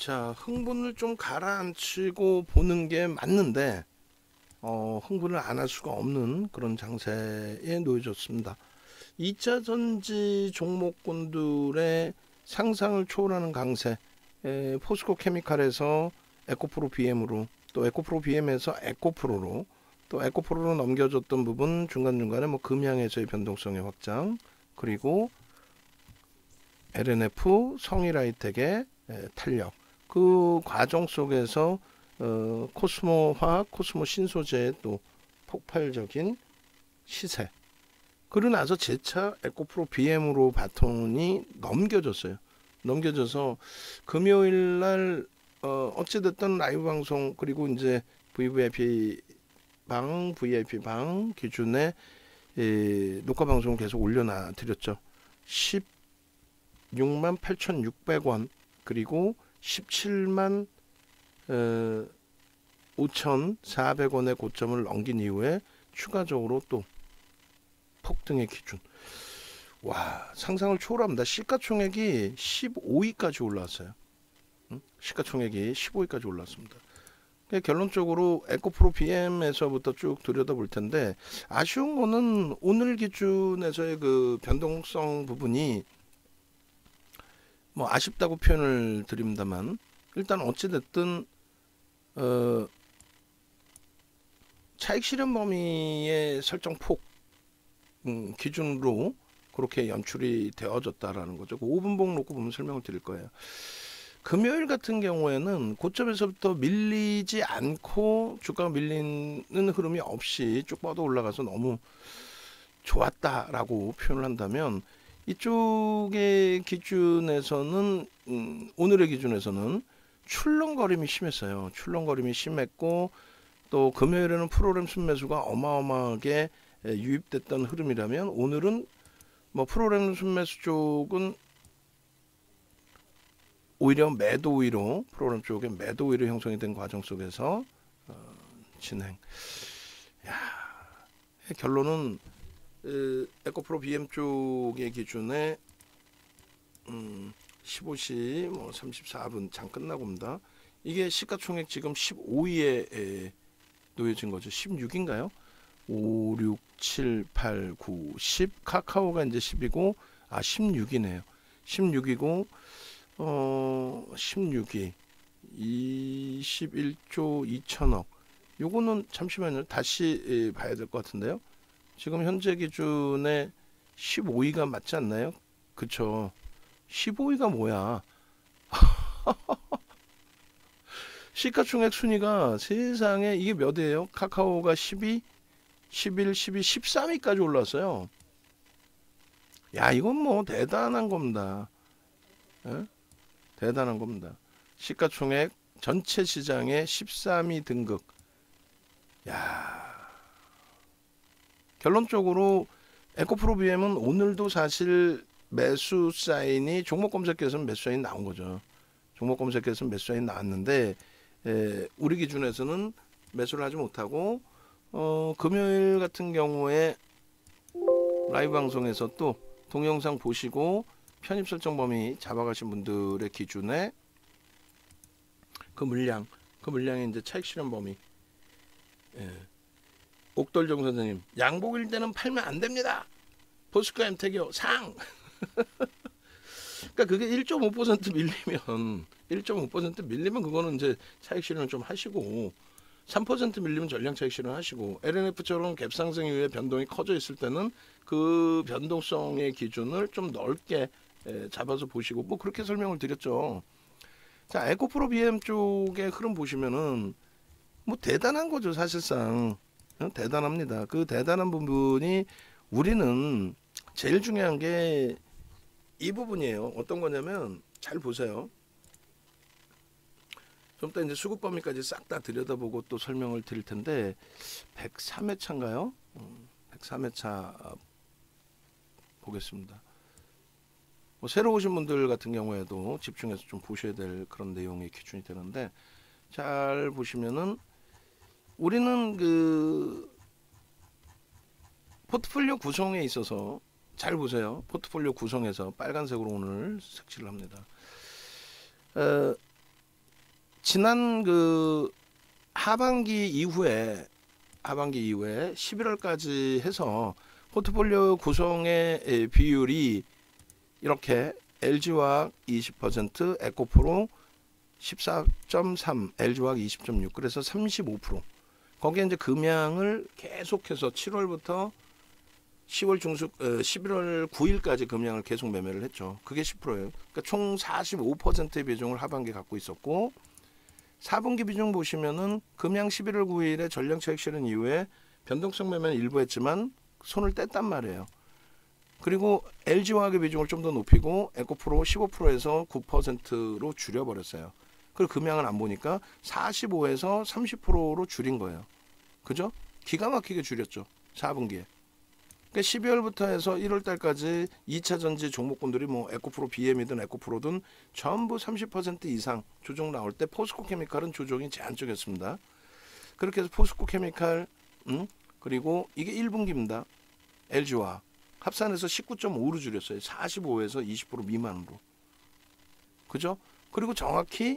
자, 흥분을 좀 가라앉히고 보는 게 맞는데 흥분을 안 할 수가 없는 그런 장세에 놓여졌습니다. 2차 전지 종목군들의 상상을 초월하는 강세, 포스코 케미칼에서 에코프로 BM으로, 또 에코프로 BM에서 에코프로로, 또 에코프로로 넘겨줬던 부분 중간중간에 뭐 금양에서의 변동성의 확장, 그리고 LNF 성일하이텍의 탄력, 그 과정 속에서 코스모 화학, 코스모 신소재의 또 폭발적인 시세. 그러고 나서 재차 에코프로 BM으로 바톤이 넘겨졌어요. 넘겨져서 금요일 날 어찌됐든 라이브 방송, 그리고 이제 VVIP 방 기준에 녹화 방송을 계속 올려놔 드렸죠. 16만 8,600원, 그리고 17만 5,400원의 고점을 넘긴 이후에 추가적으로 또 폭등의 기준. 와, 상상을 초월합니다. 시가총액이 15위까지 올라왔어요. 시가총액이 15위까지 올랐습니다. 결론적으로 에코프로 BM에서부터 쭉 들여다볼 텐데, 아쉬운 거는 오늘 기준에서의 그 변동성 부분이 뭐 아쉽다고 표현을 드립니다만, 일단 어찌됐든 차익 실현 범위의 설정 폭 기준으로 그렇게 연출이 되어졌다라는 거죠. 그 5분봉 놓고 보면 설명을 드릴 거예요. 금요일 같은 경우에는 고점에서부터 밀리지 않고 주가가 밀리는 흐름이 없이 쭉 뻗어 올라가서 너무 좋았다라고 표현을 한다면, 이쪽의 기준에서는 오늘의 기준에서는 출렁거림이 심했어요. 출렁거림이 심했고, 또 금요일에는 프로그램 순매수가 어마어마하게 유입됐던 흐름이라면, 오늘은 뭐 프로그램 순매수 쪽은 오히려 매도 우위로, 프로그램 쪽에 매도 우위로 형성이 된 과정 속에서 진행. 야, 결론은 에코프로 BM 쪽의 기준에 15시 뭐 34분 장 끝나고 옵니다. 이게 시가총액 지금 15위에 놓여진 거죠. 16인가요? 5, 6, 7, 8, 9, 10. 카카오가 이제 10이고, 16이네요. 16이고, 16위 21조 2천억. 요거는 잠시만요, 다시 봐야 될 것 같은데요. 지금 현재 기준에 15위가 맞지 않나요? 그쵸. 15위가 뭐야? 시가총액 순위가 세상에 이게 몇이에요? 카카오가 12, 11, 12, 13위까지 올랐어요. 야, 이건 뭐 대단한 겁니다. 에? 대단한 겁니다. 시가총액 전체 시장의 13위 등극. 야, 결론적으로 에코프로 BM은 오늘도 사실 매수 사인이, 종목 검색에서는 매수 사인 나온 거죠. 종목 검색에서는 매수 사인 나왔는데, 우리 기준에서는 매수를 하지 못하고, 금요일 같은 경우에 라이브 방송에서 또 동영상 보시고 편입 설정 범위 잡아가신 분들의 기준에 그 물량의 이제 차익 실현 범위. 옥돌정 선생님, 양복일 때는 팔면 안 됩니다. 포스코 엠텍이요 상. 그러니까 그게 1.5% 밀리면 1.5% 밀리면 그거는 이제 차익 실현을 좀 하시고, 3% 밀리면 전량 차익 실현 하시고, LNF처럼 갭 상승 이후에 변동이 커져 있을 때는 그 변동성의 기준을 좀 넓게 잡아서 보시고, 뭐 그렇게 설명을 드렸죠. 자, 에코프로 BM 쪽의 흐름 보시면은 뭐 대단한 거죠, 사실상. 대단합니다. 그 대단한 부분이, 우리는 제일 중요한 게 이 부분이에요. 어떤 거냐면, 잘 보세요. 좀 이따 이제 수급 범위까지 싹 다 들여다보고 또 설명을 드릴 텐데, 103회차인가요? 103회차 보겠습니다. 뭐 새로 오신 분들 같은 경우에도 집중해서 좀 보셔야 될 그런 내용의 기준이 되는데, 잘 보시면은 우리는 그 포트폴리오 구성에 있어서, 잘 보세요. 포트폴리오 구성에서 빨간색으로 오늘 색칠을 합니다. 지난 그 하반기 이후에 11월까지 해서 포트폴리오 구성의 비율이 이렇게 LG화학 20%, 에코프로 14.3, LG화학 20.6, 그래서 35%. 거기에 이제 금양을 계속해서 7월부터 10월 중순, 11월 9일까지 금양을 계속 매매를 했죠. 그게 10%예요. 그러니까 총 45%의 비중을 하반기에 갖고 있었고, 4분기 비중 보시면은 금양 11월 9일에 전량차익 실현 이후에 변동성 매매는 일부 했지만 손을 뗐단 말이에요. 그리고 LG화학의 비중을 좀 더 높이고 에코프로 15%에서 9%로 줄여버렸어요. 그리고 금양은 안 보니까 45에서 30%로 줄인 거예요. 그죠? 기가 막히게 줄였죠. 4분기에. 그러니까 12월부터 해서 1월달까지 2차 전지 종목군들이 뭐 에코프로 BM이든 에코프로든 전부 30% 이상 조정 나올 때 포스코 케미칼은 조정이 제한적이었습니다. 그렇게 해서 포스코 케미칼 그리고 이게 1분기입니다. LG화학 합산해서 19.5로 줄였어요. 45에서 20% 미만으로. 그죠? 그리고 정확히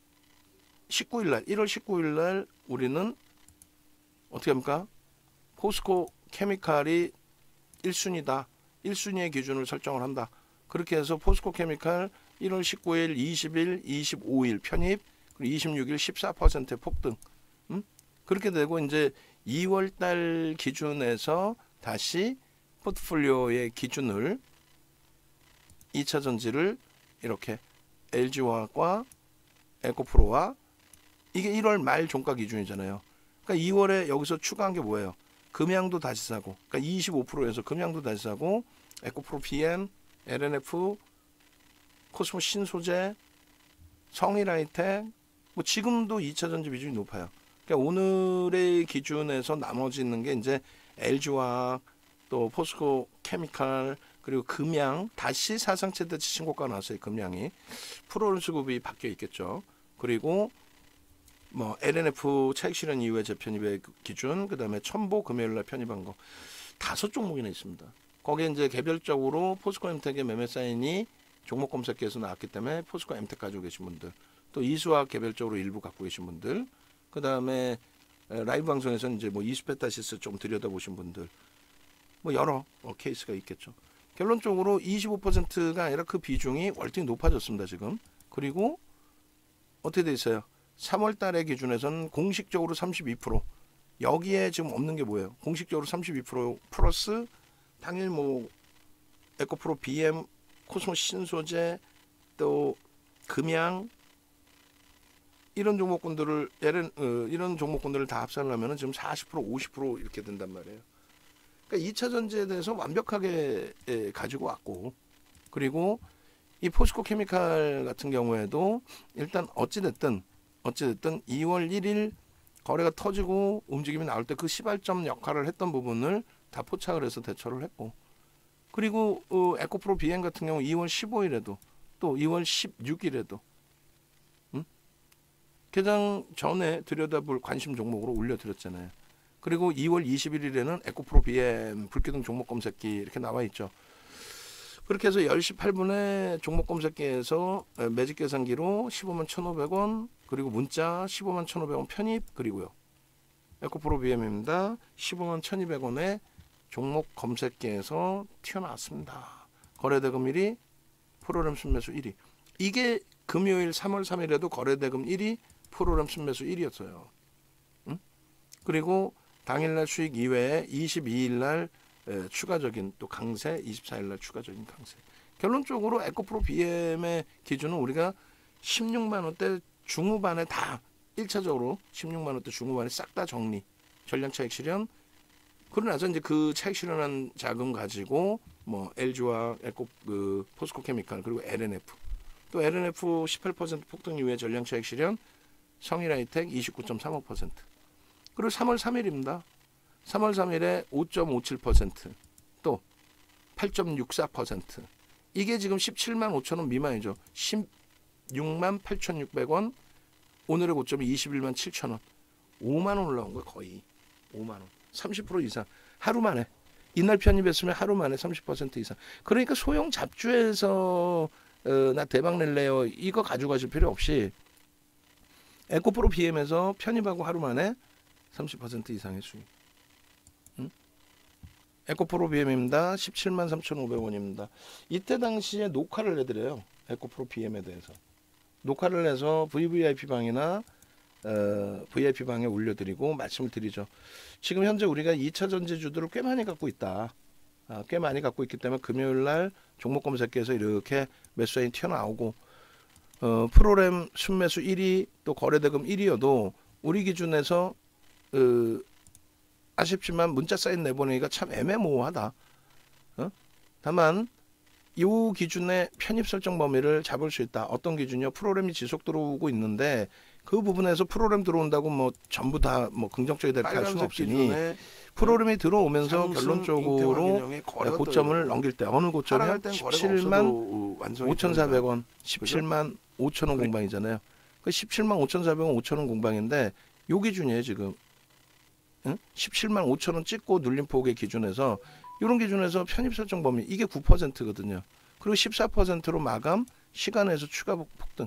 19일날 1월 19일날 우리는 어떻게 합니까? 포스코 케미칼이 1순위다. 1순위의 기준을 설정을 한다. 그렇게 해서 포스코 케미칼 1월 19일, 20일, 25일 편입, 그리고 26일 14%의 폭등. 그렇게 되고 이제 2월 달 기준에서 다시 포트폴리오의 기준을 2차 전지를 이렇게 LG화학과 에코프로와 이게 1월 말 종가 기준이잖아요. 그러니까 2월에 여기서 추가한 게 뭐예요? 금양도 다시 사고, 그러니까 25%에서 금양도 다시 사고, 에코프로 BM, LNF, 코스모 신소재, 성일하이텍, 뭐 지금도 2차 전지 비중이 높아요. 그러니까 오늘의 기준에서 나머지 있는 게 이제 LG화학, 또 포스코 케미칼, 그리고 금양 다시 사상 최대치 신고가 나왔어요. 금양이 프로를 수급이 바뀌어 있겠죠. 그리고 뭐 LNF 차익 실현 이후에 재편입의 기준, 그다음에 첨보 금요일날 편입한 거 5종목이나 있습니다. 거기에 이제 개별적으로 포스코 엠텍의 매매 사인이 종목 검색기에서 나왔기 때문에 포스코 엠텍 가지고 계신 분들, 또 이수학 개별적으로 일부 갖고 계신 분들, 그다음에 라이브 방송에서는 이제 뭐 이수페타시스 좀 들여다보신 분들, 뭐 여러 케이스가 있겠죠. 결론적으로 25%가 아니라 그 비중이 월등히 높아졌습니다 지금. 그리고 어떻게 돼 있어요? 3월 달의 기준에서는 공식적으로 32%. 여기에 지금 없는 게 뭐예요? 공식적으로 32% 플러스 당일 뭐 에코프로 BM, 코스모 신소재, 또 금양 이런 종목군들을 이런 종목군들을 다 합산하면은 지금 40%, 50% 이렇게 된단 말이에요. 그러니까 2차 전지에 대해서 완벽하게 가지고 왔고, 그리고 이 포스코 케미칼 같은 경우에도 일단 어찌됐든 2월 1일 거래가 터지고 움직임이 나올 때 그 시발점 역할을 했던 부분을 다 포착을 해서 대처를 했고, 그리고 에코프로 BM 같은 경우 2월 15일에도 또 2월 16일에도 개장 전에 들여다볼 관심 종목으로 올려드렸잖아요. 그리고 2월 21일에는 에코프로 BM 불기둥 종목 검색기 이렇게 나와 있죠. 그렇게 해서 10시 8분에 종목 검색기에서 매직 계산기로 15만 1,500원, 그리고 문자 15만 1,500원 편입, 그리고요 에코프로 BM입니다. 15만 1,200원에 종목 검색기에서 튀어나왔습니다. 거래대금 1위, 프로그램 순매수 1위. 이게 금요일 3월 3일에도 거래대금 1위, 프로그램 순매수 1위였어요. 그리고 당일날 수익 이외에 22일날 추가적인 또 강세, 24일날 추가적인 강세. 결론적으로 에코프로 BM의 기준은 우리가 16만 원대 중후반에 다 1차적으로 16만 원대 중후반에 싹 다 정리, 전량 차익 실현. 그러고 나서 이제 그 차익 실현한 자금 가지고 뭐 LG와 포스코 케미칼, 그리고 LNF, 또 LNF 18% 폭등 이후에 전량 차익 실현, 성일하이텍 29.35%. 그리고 3월 3일입니다. 3월 3일에 5.57%, 또 8.64%. 이게 지금 17만 5천 원 미만이죠. 16만 8,600원. 오늘의 고점이 21만 7천 원. 5만 원 올라온 거예요. 거의 5만 원. 30% 이상. 하루 만에. 이날 편입했으면 하루 만에 30% 이상. 그러니까 소형 잡주에서 나 대박 낼래요. 이거 가져가실 필요 없이 에코프로 BM에서 편입하고 하루 만에 30% 이상의 수익. 에코프로 BM입니다. 17만 3,500원입니다. 이때 당시에 녹화를 해드려요. 에코프로 BM에 대해서. 녹화를 해서 VVIP 방이나 VIP 방에 올려드리고 말씀을 드리죠. 지금 현재 우리가 2차 전지주들을 꽤 많이 갖고 있다. 꽤 많이 갖고 있기 때문에 금요일날 종목 검색기에서 이렇게 매수사인 튀어나오고 프로그램 순매수 1위 또 거래대금 1위여도 우리 기준에서 아쉽지만 문자 사인 내보내기가 참 애매모호하다. 다만 이 기준의 편입 설정 범위를 잡을 수 있다. 어떤 기준이요? 프로그램이 지속 들어오고 있는데 그 부분에서 프로그램 들어온다고 뭐 전부 다 뭐 긍정적이다 할 수는 없으니 프로그램이 들어오면서 결론적으로 고점을 넘길 때 어느 고점이요? 17만 5,400원, 17만 5천원 공방이잖아요. 그 17만 5,400원, 5천원 공방인데 요 기준이에요 지금. 17만 5천원 찍고 눌림 폭의 기준에서 이런 기준에서 편입 설정 범위 이게 9%거든요. 그리고 14%로 마감, 시간에서 추가 폭등.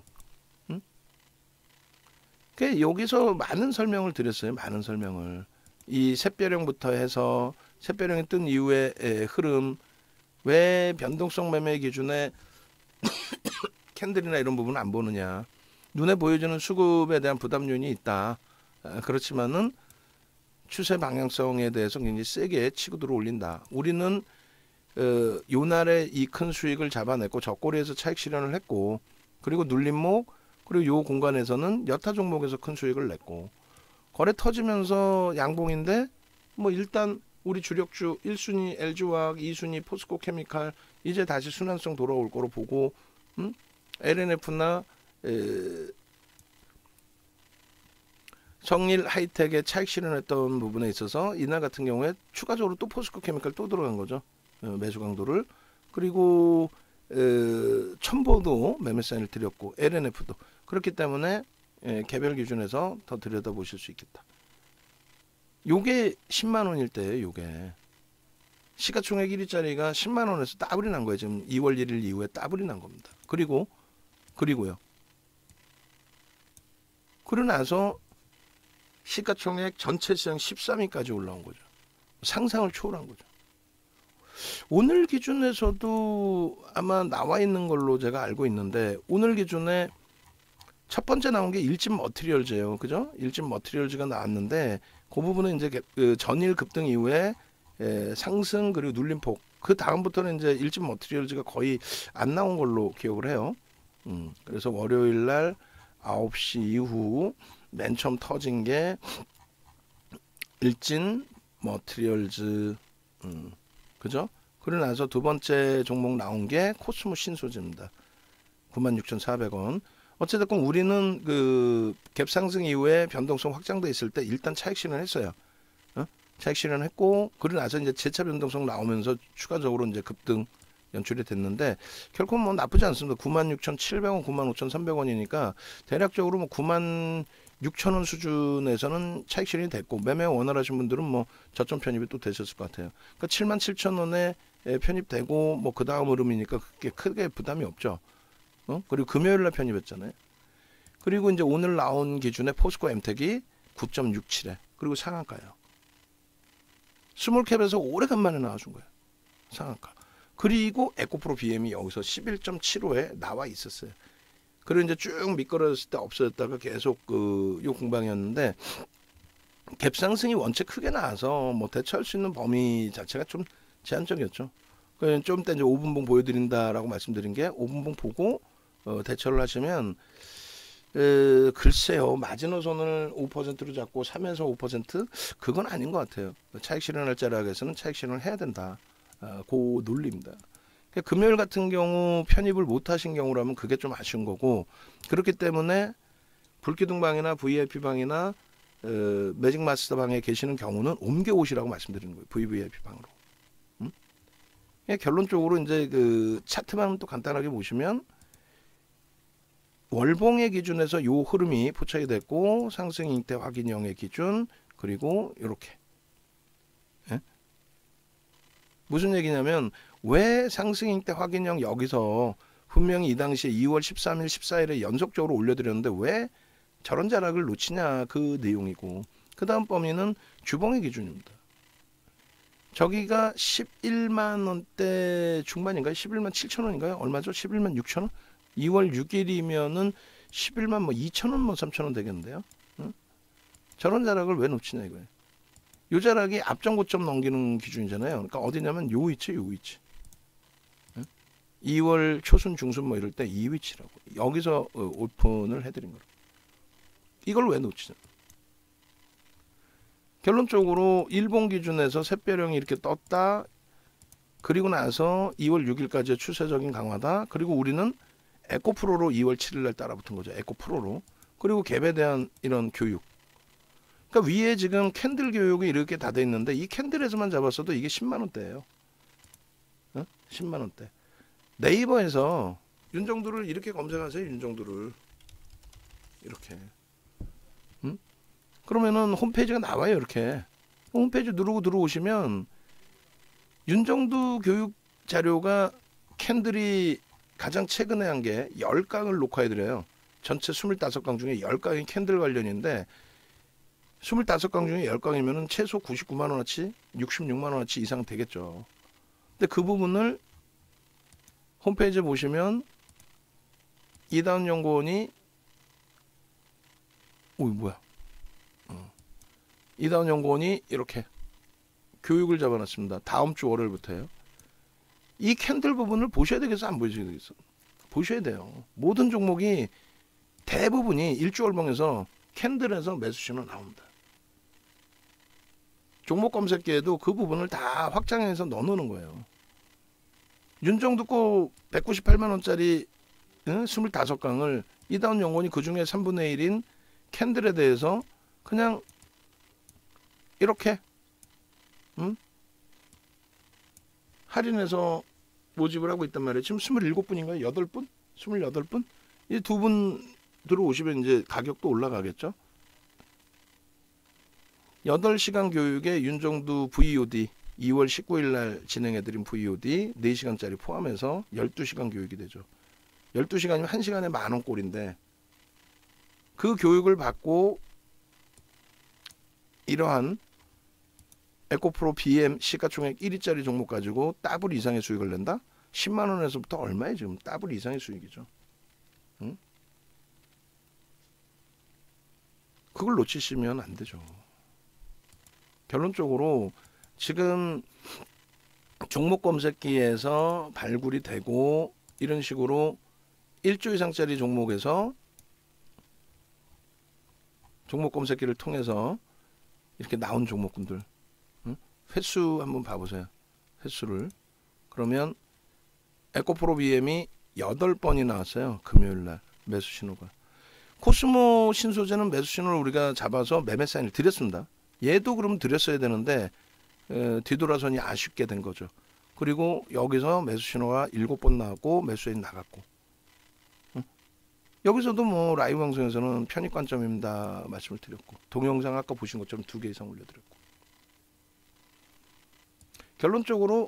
그 여기서 많은 설명을 드렸어요. 많은 설명을. 이 샛별형부터 해서 샛별형이 뜬 이후의 흐름, 왜 변동성 매매 기준에 캔들이나 이런 부분은 안 보느냐. 눈에 보여주는 수급에 대한 부담 요인이 있다. 그렇지만은 추세 방향성에 대해서 굉장히 세게 치고 들어올린다. 우리는 요 날에 이 큰 수익을 잡아냈고 저꼬리에서 차익 실현을 했고 그리고 눌림목 그리고 요 공간에서는 여타 종목에서 큰 수익을 냈고 거래 터지면서 양봉인데 뭐 일단 우리 주력주 1순위 LG화학, 2순위 포스코케미칼 이제 다시 순환성 돌아올 거로 보고 LNF나 성일 하이텍에 차익 실현했던 부분에 있어서 이날 같은 경우에 추가적으로 또 포스코케미칼 또 들어간 거죠. 매수 강도를. 그리고 첨보도 매매 사인을 드렸고 LNF도 그렇기 때문에 개별 기준에서 더 들여다보실 수 있겠다. 요게 10만 원일 때예요. 요게 시가총액 1위짜리가 10만 원에서 따블이 난 거예요. 지금 2월 1일 이후에 따블이 난 겁니다. 그리고요. 그러고 나서 시가총액 전체 시장 13위까지 올라온 거죠. 상상을 초월한 거죠. 오늘 기준에서도 아마 나와 있는 걸로 제가 알고 있는데 오늘 기준에 첫 번째 나온 게 일진 머티리얼즈예요. 그죠? 일진 머티리얼즈가 나왔는데 그 부분은 이제 그 전일 급등 이후에 상승 그리고 눌림폭 그 다음부터는 이제 일진 머티리얼즈가 거의 안 나온 걸로 기억을 해요. 그래서 월요일 날 9시 이후 맨 처음 터진 게 일진 머티리얼즈 그죠? 그러고 나서 두 번째 종목 나온 게 코스모 신소재입니다. 96,400원. 어쨌든 우리는 그 갭 상승 이후에 변동성 확장돼 있을 때 일단 차익 실현했어요. 차익 실현했고 그러고 나서 이제 재차 변동성 나오면서 추가적으로 이제 급등 연출이 됐는데 결코 뭐 나쁘지 않습니다. 96,700원, 95,300원이니까 대략적으로 뭐 96,000원 수준에서는 차익 실현이 됐고 매매 원활하신 분들은 뭐 저점 편입이 또 되셨을 것 같아요. 그러니까 77,000원에 편입되고 뭐 그 다음 흐름이니까 그게 크게 부담이 없죠. 그리고 금요일날 편입했잖아요. 그리고 이제 오늘 나온 기준에 포스코 엠텍이 9.67에 그리고 상한가요. 스몰캡에서 오래간만에 나와준 거예요. 상한가. 그리고 에코프로 BM이 여기서 11.75에 나와 있었어요. 그리고 이제 쭉 미끄러졌을 때 없어졌다가 계속 요 공방이었는데 갭 상승이 원체 크게 나와서 뭐 대처할 수 있는 범위 자체가 좀 제한적이었죠. 그래서 좀 이따 이제 5분봉 보여드린다라고 말씀드린 게 5분봉 보고 대처를 하시면 글쎄요 마지노선을 5%로 잡고 3에서 5% 그건 아닌 것 같아요. 차익 실현할 자락에서는 차익 실현을 해야 된다. 그 논리입니다. 금요일 같은 경우 편입을 못 하신 경우라면 그게 좀 아쉬운 거고 그렇기 때문에 불기둥방이나 VIP방이나 매직마스터 방에 계시는 경우는 옮겨오시라고 말씀드리는 거예요. VVIP 방으로. 결론적으로 이제 그 차트만 또 간단하게 보시면 월봉의 기준에서 요 흐름이 포착이 됐고 상승 잉태 확인형의 기준 그리고 이렇게 무슨 얘기냐면 왜 상승 잉태 확인형 여기서 분명히 이 당시에 2월 13일 14일에 연속적으로 올려드렸는데 왜 저런 자락을 놓치냐 그 내용이고, 그 다음 범위는 주봉의 기준입니다. 저기가 11만 원대 중반인가요? 11만 7천 원인가요? 얼마죠? 11만 6천 원? 2월 6일이면은 11만 뭐 2천 원, 뭐 3천 원 되겠는데요. 응? 저런 자락을 왜 놓치냐 이거예요. 요 자락이 앞전 고점 넘기는 기준이잖아요. 그러니까 어디냐면 요 위치, 요 위치. 응? 2월 초순, 중순 뭐 이럴 때 이 위치라고. 여기서 오픈을 해드린 거로. 이걸 왜 놓치냐? 결론적으로 일본 기준에서 샛별형이 이렇게 떴다. 그리고 나서 2월 6일까지의 추세적인 강화다. 그리고 우리는 에코프로로 2월 7일 날 따라붙은 거죠. 에코프로로. 그리고 갭에 대한 이런 교육. 그러니까 위에 지금 캔들 교육이 이렇게 다 돼 있는데 이 캔들에서만 잡았어도 이게 10만 원대예요. 어? 10만 원대. 네이버에서 윤정두를 이렇게 검색하세요. 윤정두를. 이렇게. 응? 그러면은 홈페이지가 나와요. 이렇게. 홈페이지 누르고 들어오시면 윤정두 교육 자료가 캔들이 가장 최근에 한 게 10강을 녹화해드려요. 전체 25강 중에 10강이 캔들 관련인데 25강 중에 10강이면 최소 99만 원어치, 66만 원어치 이상 되겠죠. 근데 그 부분을 홈페이지에 보시면 이다운 연구원이 뭐야? 이다운 연구원이 이렇게 교육을 잡아놨습니다. 다음 주 월요일부터요. 이 캔들 부분을 보셔야 되겠어, 안 보셔야 되겠어? 보셔야 돼요. 모든 종목이 대부분이 일주월봉에서 캔들에서 매수 신호 나옵니다. 종목 검색기에도 그 부분을 다 확장해서 넣어놓는 거예요. 윤정두 거 198만 원짜리 25강을 이다운 연구원이 그 중에 3분의 1인 캔들에 대해서 그냥 이렇게 할인해서 모집을 하고 있단 말이에요. 지금 27분인가요? 8분? 28분? 이 두 분 들어오시면 이제 가격도 올라가겠죠. 8시간 교육에 윤정두 VOD 2월 19일 날 진행해드린 VOD 4시간짜리 포함해서 12시간 교육이 되죠. 12시간이면 1시간에 만원 꼴인데 그 교육을 받고 이러한 에코프로 BM 시가총액 1위짜리 종목 가지고 더블 이상의 수익을 낸다? 10만 원에서부터 얼마에 지금 더블 이상의 수익이죠. 응? 그걸 놓치시면 안 되죠. 결론적으로 지금 종목 검색기에서 발굴이 되고 이런 식으로 1조 이상짜리 종목에서 종목 검색기를 통해서 이렇게 나온 종목군들 횟수 한번 봐보세요. 횟수를. 그러면 에코프로 BM이 8번이 나왔어요. 금요일날 매수 신호가. 코스모 신소재는 매수 신호를 우리가 잡아서 매매 사인을 드렸습니다. 얘도 그럼 드렸어야 되는데 뒤돌아서니 아쉽게 된 거죠. 그리고 여기서 매수 신호가 7번 나왔고 매수 사인 나갔고. 여기서도 뭐 라이브 방송에서는 편입 관점입니다 말씀을 드렸고 동영상 아까 보신 것처럼 2개 이상 올려드렸고. 결론적으로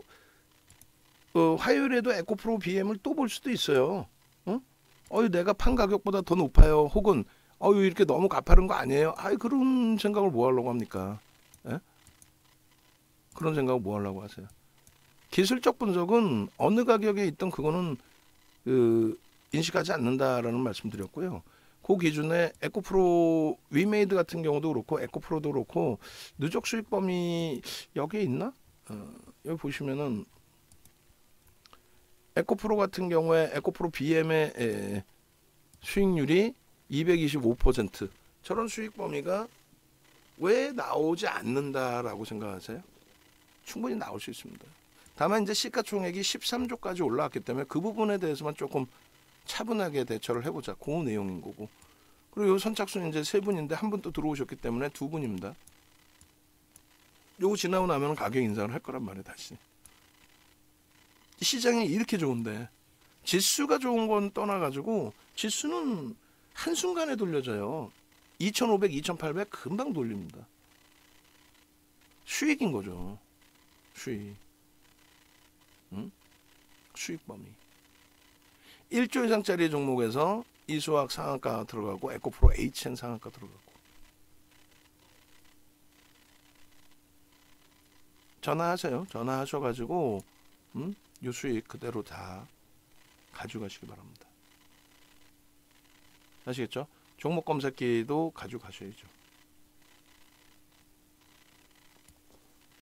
화요일에도 에코프로 BM을 또 볼 수도 있어요. 내가 판 가격보다 더 높아요. 혹은 이렇게 너무 가파른 거 아니에요? 그런 생각을 뭐 하려고 합니까? 에? 그런 생각을 뭐 하려고 하세요? 기술적 분석은 어느 가격에 있던 그거는 인식하지 않는다라는 말씀드렸고요. 그 기준에 에코프로 위메이드 같은 경우도 그렇고 에코프로도 그렇고 누적 수익 범위 여기에 있나? 여기 보시면은 에코프로 같은 경우에 에코프로 BM의 수익률이 225%. 저런 수익 범위가 왜 나오지 않는다라고 생각하세요? 충분히 나올 수 있습니다. 다만 이제 시가총액이 13조까지 올라왔기 때문에 그 부분에 대해서만 조금 차분하게 대처를 해보자. 그 내용인 거고. 그리고 선착순 이제 3분인데 한 분 또 들어오셨기 때문에 2분입니다. 요거 지나고 나면 가격 인상을 할 거란 말이에요. 다시. 시장이 이렇게 좋은데 지수가 좋은 건 떠나가지고 지수는 한순간에 돌려져요. 2500, 2800 금방 돌립니다. 수익인 거죠. 수익. 수익 범위. 1조 이상짜리 종목에서 이수학 상한가 들어가고 에코프로 HN 상한가 들어가고. 전화하세요. 전화하셔가지고 요 수익 그대로 다 가져가시기 바랍니다. 아시겠죠? 종목 검색기도 가져가셔야죠.